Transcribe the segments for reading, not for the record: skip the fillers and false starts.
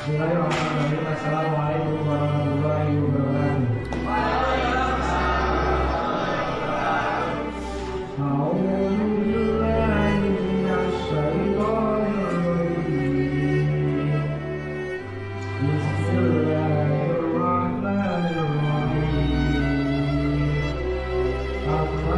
Bismillahirrahmanirrahim. Assalamualaikum warahmatullahi wabarakatuh. A'udzubillahi minasyaitonir rajim. Bismillahirrahmanirrahim. Amma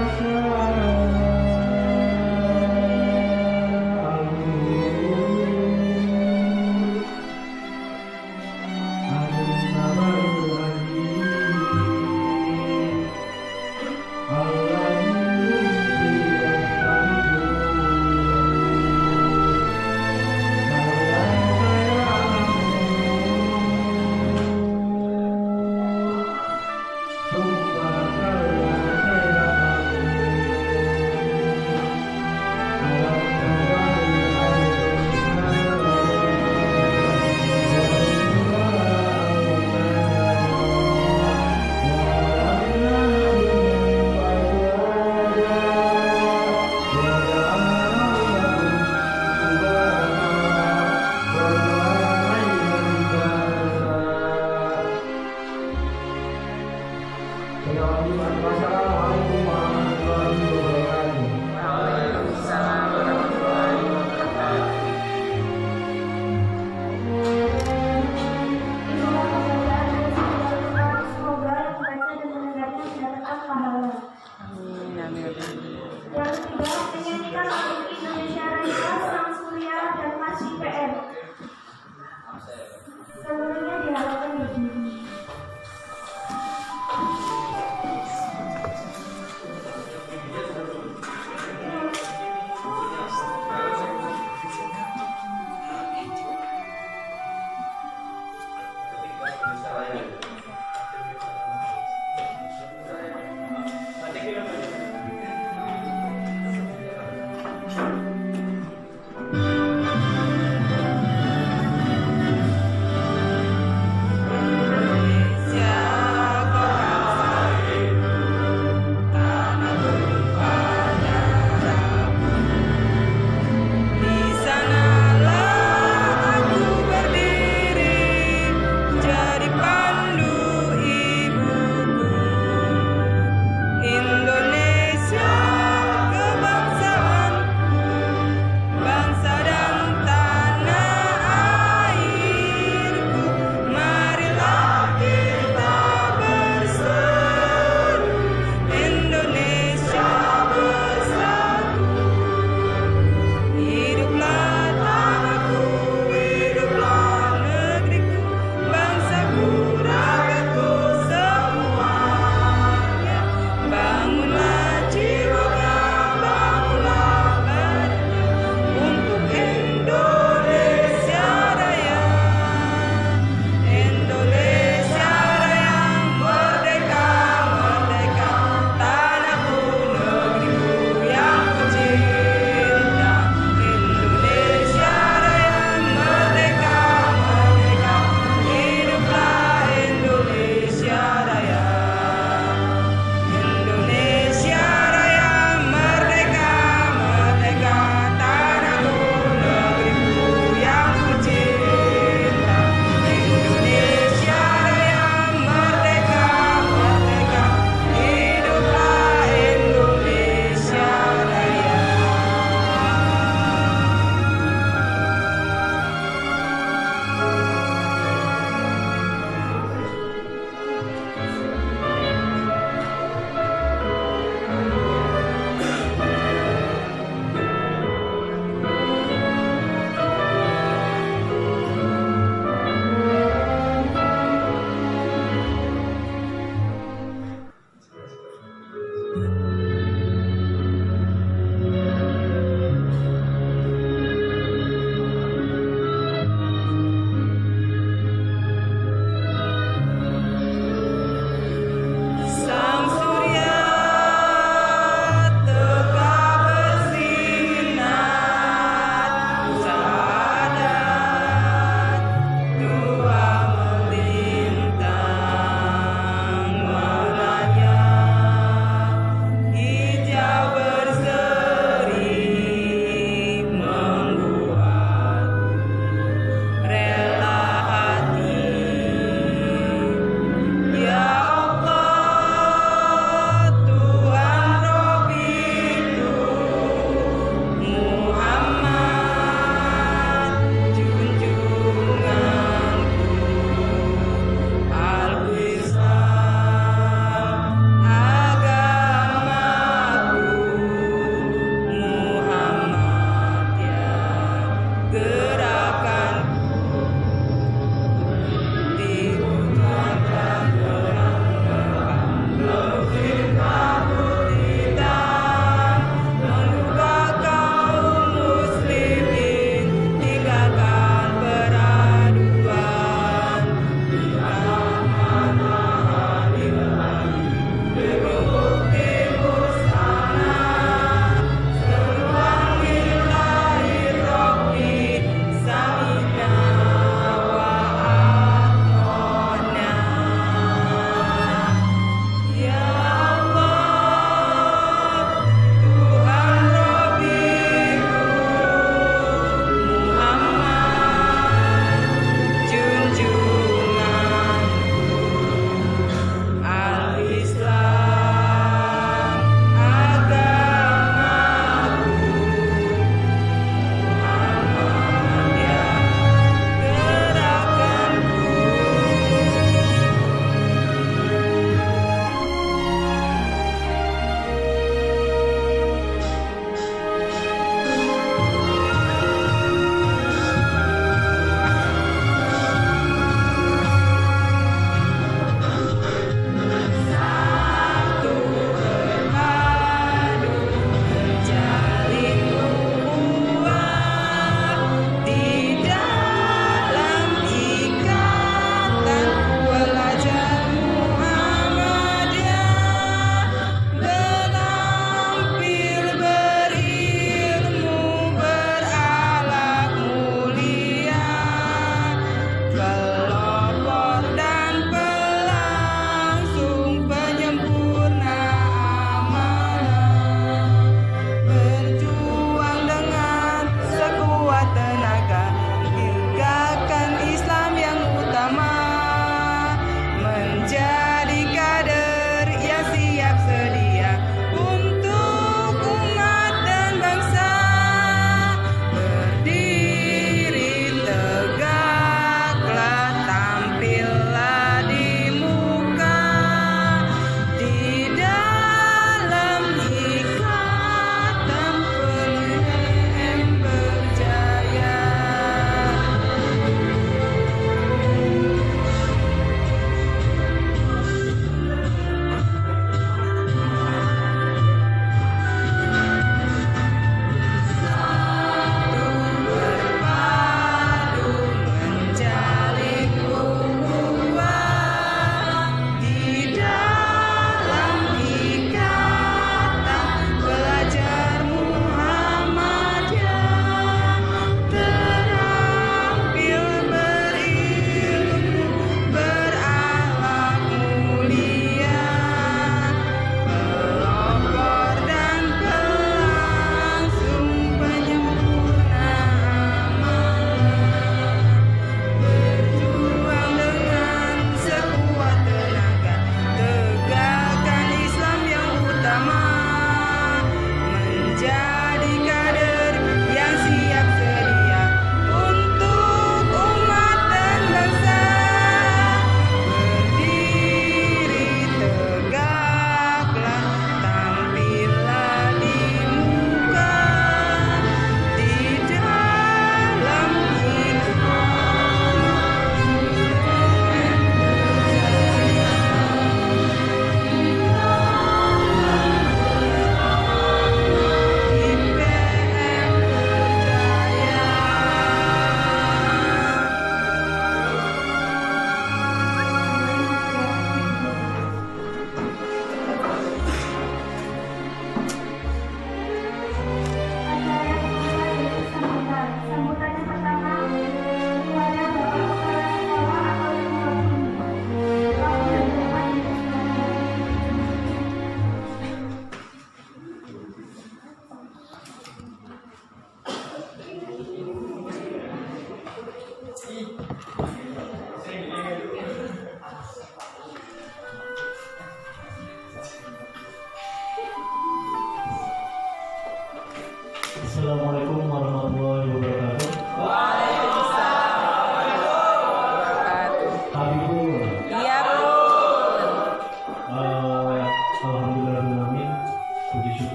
Wassalamualaikum warahmatullahi wabarakatuh. Waalaikumsalam warahmatullahi wabarakatuh. Semoga yang membaca dan mendengarnya mendapatkan pahala. Amin, amin. Yang ketiga, menyanyikan lagu Indonesia Raya Sang Surya dan Mas IPM. Seluruhnya diharapkan berdiri.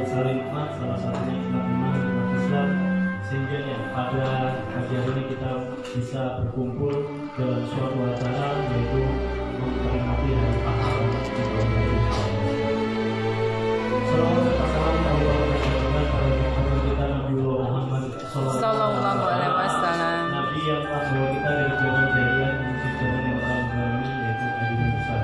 saling hikmat, salah satunya Islam iman, umat Islam, sehingga ya pada pagi hari ini kita bisa berkumpul dalam suatu acara yaitu memperingati hari pahlawan di tahun 2019. Salawat serta salam Allah mengajarkan pada Muhammad kita Nabiullah Muhammad Sallallahu alaihi wasallam. Nabi yang telah membawa kita dari zaman jahiliyah menuju zaman yang telah mengalami yaitu Nabi Musa.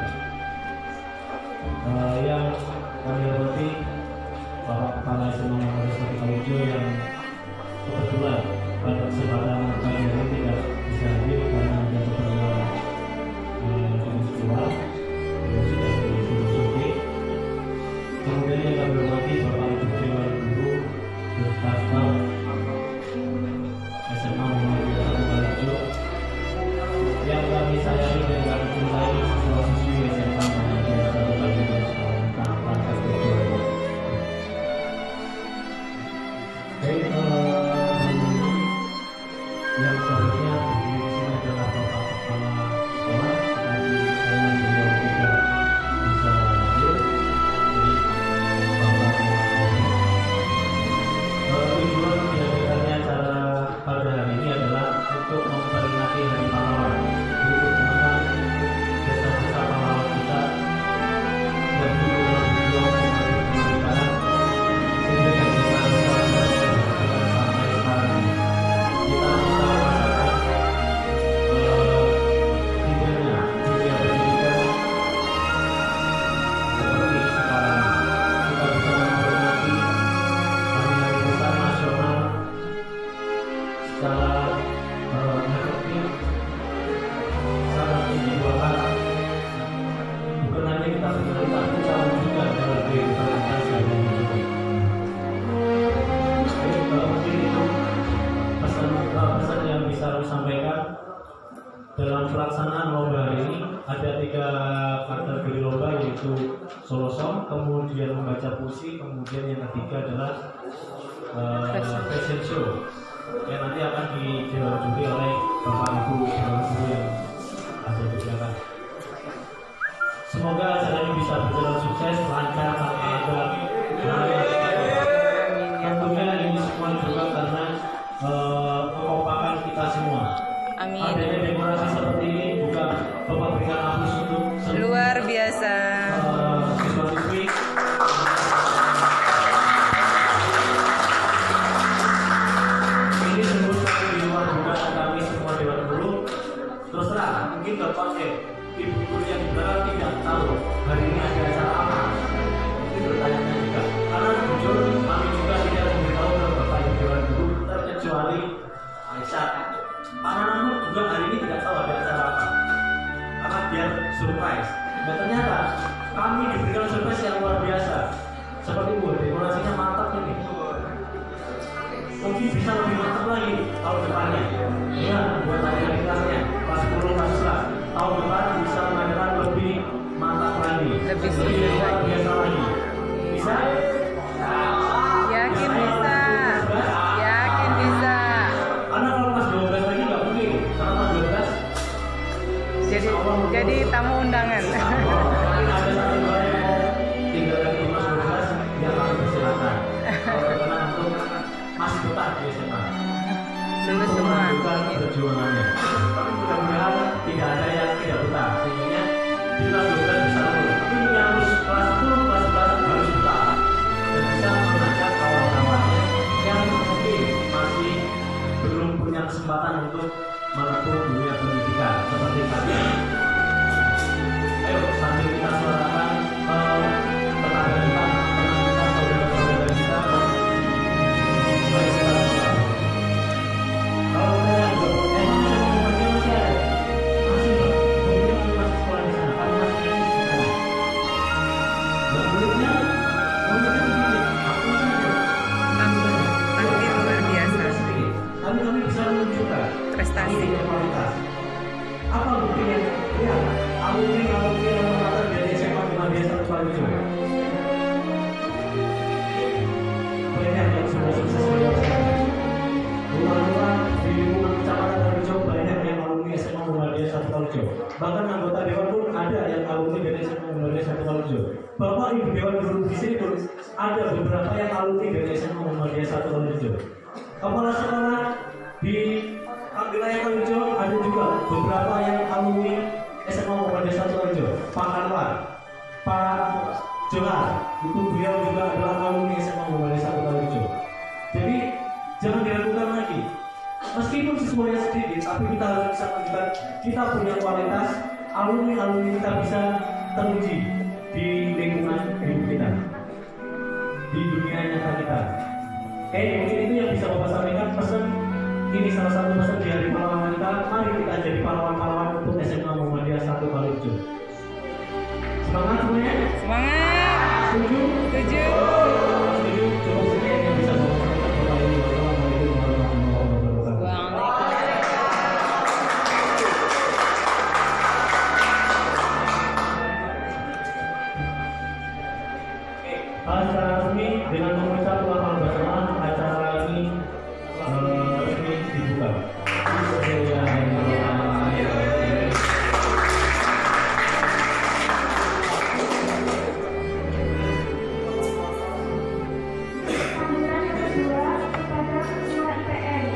Yang kami hormati Bapak Kepala SMA Muhammadiyah Kalijo yang kebetulan pada kesempatan pagi hari tidak bisa hadir karena ada keperluan jenis keluar yang sudah disuruh. Kemudian yang kami hormati Bapak Ibu Dewan Guru beserta staf SMA Muhammadiyah Kalijo yang kami sayangi dan kami cintai siswa-siswi SMA Muhammadiyah Kalijo tanpa kecuali. Baik, yang seharusnya di sini adalah Bapak Kepala Sekolah, tapi karena beliau tidak bisa hadir, jadi Bapak tujuan diadakannya acara pada hari ini adalah untuk memperingati Hari Pahlawan, untuk mengenang jasa-jasa pahlawan kita yang dulu dalam berjuang mengambil kemerdekaan sehingga yang kita bisa merasakan sampai sekarang ini. Kita bisa merasakan indahnya dunia pendidikan seperti sekarang ini. Kita bisa memperingati hari-hari besar nasional secara efektif, sangat istimewa. Bukan hanya kita mengenali, tapi kita juga dalam kehidupan kita sehari-hari. Mungkin itu pesan yang bisa kami sampaikan dalam pelaksanaan lomba hari ini. Ada 3 kategori lomba, yaitu solo song, kemudian membaca puisi, kemudian yang ketiga adalah fashion show yang nanti akan dijalani oleh Bapak Ibu Dewan Guru yang ada di belakang. Semoga acara ini bisa berjalan sukses, lancar, tanpa ada tentunya ini semua juga karena kekompakan kita semua. Amin. Adanya dekorasi seperti ini juga Bapak berikan aplaus untuk Luar biasa. siswa-siswi. Ini sebelum kami di luar juga kami semua Dewan Guru. Terus terang, mungkin Bapak Ibu Guru yang di belakang tidak tahu hari ini ada acara apa. Mungkin bertanya juga. Karena jujur kami juga tidak memberitahu ke Bapak Ibu Dewan Guru terkecuali Aisyah. Pak Nanamu juga hari ini tidak tahu ada acara apa. Karena biar surprise. Dan ternyata kami diberikan surprise yang luar biasa. Seperti itu, dekorasinya mantap ini. Mungkin bisa lebih mantap lagi tahun depannya. Ya, buat adik-adik kelasnya, kelas 10, kelas 11. Tahun depan bisa mengadakan lebih mantap lagi, Lebih luar biasa lagi. Bisa? Yakin bisa. Yakin bisa. Karena kalau kelas 12 lagi nggak mungkin. Karena kelas 12 Jadi tamu undangan. mungkin ada satu dua yang mau tinggal lagi di kelas 12 yang kami persilakan. Kalau berkenan untuk masih betah di SMA. Lulus semua. Melanjutkan perjuangannya. Tapi mudah-mudahan tidak ada yang tidak betah, sehingga di kelas 12 bisa lulus. Tapi yang harus kelas 10, kelas 11 harus betah. Sukoharjo. Bapak Ibu Dewan Guru di sini pun ada beberapa yang alumni dari SMA Muhammadiyah 1 Kaliurjo. Kepala sekolah di wilayah Kaliurjo ada juga beberapa yang alumni SMA Muhammadiyah 1 Kaliurjo. Pak Anwar, Pak Johar, itu beliau juga adalah alumni SMA Muhammadiyah 1 Kaliurjo. Jadi jangan diragukan lagi. Meskipun siswanya sedikit, tapi kita harus bisa menunjukkan kita punya kualitas. Alumni kita bisa teruji di lingkungan hidup kita, di dunia nyata kita. Oke, mungkin itu yang bisa Bapak sampaikan. Pesan ini salah satu pesan di hari pahlawan kita. Mari kita jadi pahlawan-pahlawan untuk SMA Muhammadiyah 1 Kaliurjo. Semangat semuanya. Semangat. Setuju? Setuju. Setuju. Coba sekian yang bisa Bapak sampaikan. Wassalamualaikum warahmatullahi wabarakatuh. Waalaikumsalam. Acara resmi dengan mengucap selamat bersama acara ini resmi dibuka. Sambutan yang kedua kepada Ketua IPN.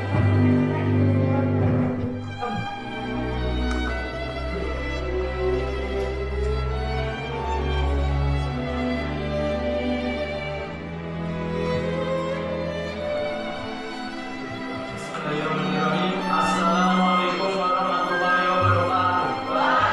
Assalamualaikum warahmatullahi wabarakatuh.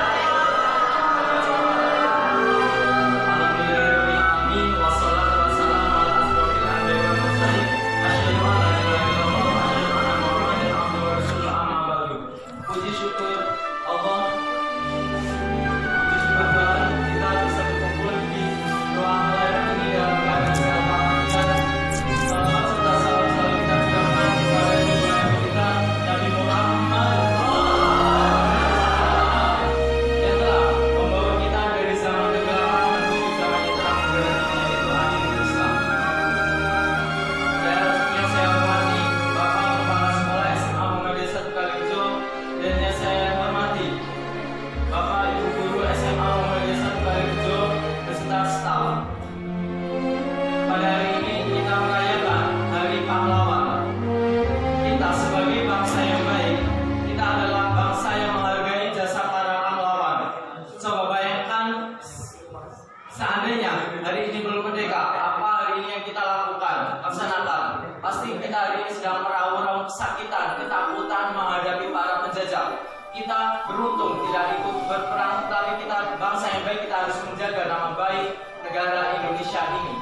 Alhamdulillahirrahmanirrahim. Wassalatu wassalamu ala asrofil anbiya'i wal mursalin. Asyhadu an la ilaha illallah wa asyhadu anna Muhammadan abduhu wa rasuluh, amma ba'du. Puji syukur Allah, puji syukur Tuhan, kita bisa berkumpul di ruang layar ini dalam keadaan sehat walafiat. Selamat serta salam kita ucapkan kepada junjungan kita Nabi Muhammad yang telah membawa kita dari zaman kegelapan menuju zaman yang terang benderang, yaitu agama Islam. Yang saya hormati Bapak Kepala Sekolah SMA Muhammadiyah 1 Kaliurjo, dan yang saya hormati Bapak Ibu Guru SMA Muhammadiyah 1 Kaliurjo beserta staf. Pada hari ini kita merayakan Hari Pahlawan. Kita sebagai bangsa yang baik, kita adalah bangsa yang menghargai jasa para pahlawan. Coba bayangkan seandainya hari ini belum merdeka, apa hari ini yang kita lakukan, laksanakan? Pasti kita hari ini sedang meraung-raung kesakitan, ketakutan menghadapi para penjajah. Kita beruntung tidak ikut berperang, tapi kita bangsa yang baik, kita harus menjaga nama baik negara Indonesia ini.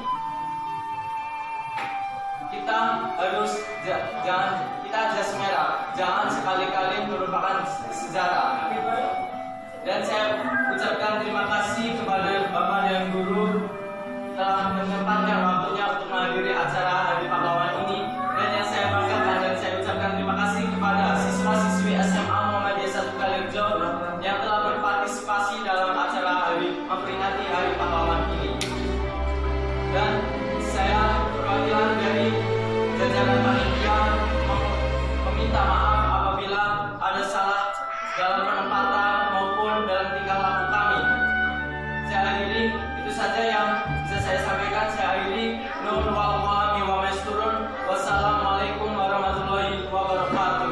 Kita harus kita jas merah, jangan sekali-kali merupakan sejarah. Dan saya ucapkan terima kasih kepada Bapak dan Guru telah menyempatkan waktunya untuk menghadiri acara Hari Pahlawan ini. Dan yang saya banggakan dan saya ucapkan terima kasih kepada siswa-siswi SMA Muhammadiyah 1 Kaliurjo yang telah berpartisipasi dalam acara memperingati Hari Pahlawan ini. Dan saya perwakilan dari jajaran panitia meminta maaf apabila ada salah dalam penempatan maupun dalam tingkah laku kami. Saya akhiri, itu saja yang bisa saya sampaikan. Saya akhiri. Nun wallahi wa maisturun. Wassalamualaikum warahmatullahi wabarakatuh.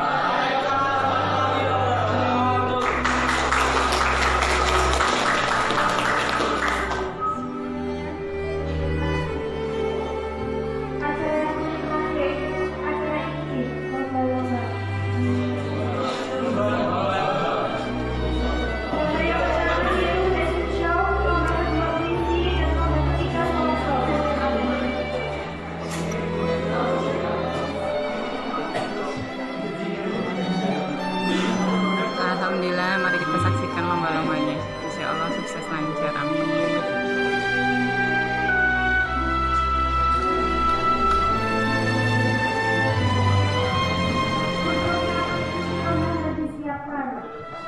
Acara yang terakhir yaitu acara ini lomba-lomba. Dari acara yaitu fashion show, lomba kedua puisi, dan lomba ketiga solo. Alhamdulillah, mari kita saksikan lomba-lombanya. Insya Allah sukses lancar. Amin. Lomba disiapkan.